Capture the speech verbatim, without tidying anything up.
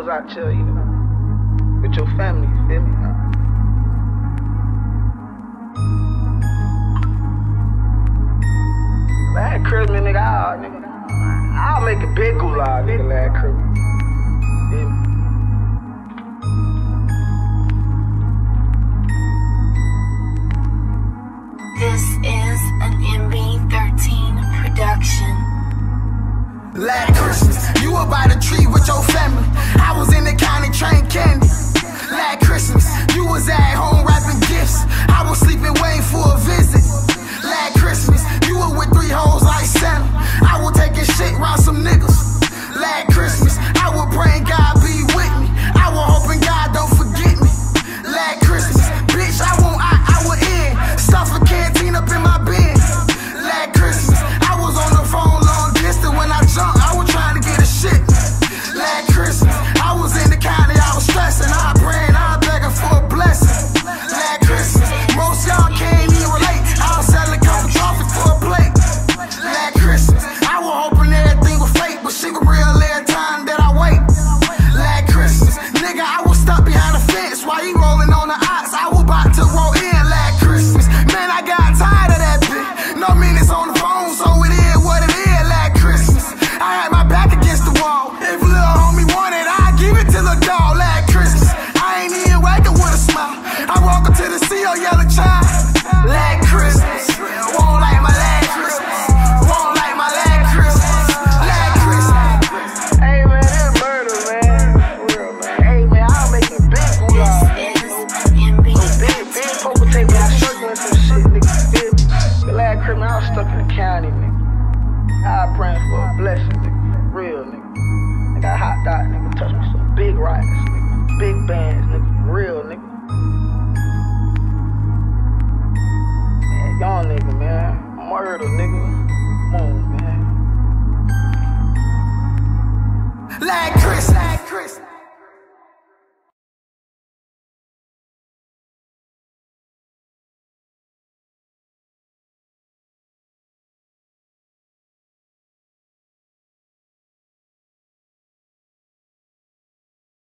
hoes out here, you know, with your family, you feel me? Nah. Last Christmas, nigga, I'll, nigga, I'll make a big goulash, nigga, last Christmas. Feel me? This is an M B thirteen production. Last Christmas, you were by the tree with your family. I was in the county train candy. Last Christmas, you was at home wrapping gifts. I was sleeping waiting for a visit. Last Christmas, you were with three hoes like Santa. I was taking shit round some niggas. Last Christmas, I was praying God be with me. I was hoping God don't forget me. Last Christmas, bitch, I won't, I, I would in. Stuff a canteen up in my bin. Last Christmas, I was on the phone long distance. When I jumped, I was trying to get a shit. Last Christmas, I was in the county, I was stressing. I was praying, I was begging for a blessing. Last Christmas, most y'all can't even relate. I was selling couple trophies for a plate. Last Christmas, I was hoping everything was fake, but she was real every time that I wait. Last Christmas, nigga, I was stuck behind the fence while he rolling on the ox. I was about to roll in. Last Christmas, man, I got tired of that bitch. No minutes on the phone, so it is what it is. Last Christmas, I had my back against the wall. If little homie wanted, I'd give it to the dog. Last Christmas, I ain't even waking with a smile. I walk up to the C O yelling child. Last Christmas, won't like my last Christmas. Won't like my last Christmas. Last Christmas. Hey man, this murder, man. For real, man. Hey man, I'll make a big goulash. This is an M B Big, big poker table, I circling some shit, nigga. Feel me? The last Christmas, I was stuck in the county, nigga. I was praying for a blessing, nigga. For real, nigga. I got hot dot, nigga. Touch me some big rocks, nigga. Big bands, nigga. For real, nigga. Man, young nigga, man. Murder, nigga.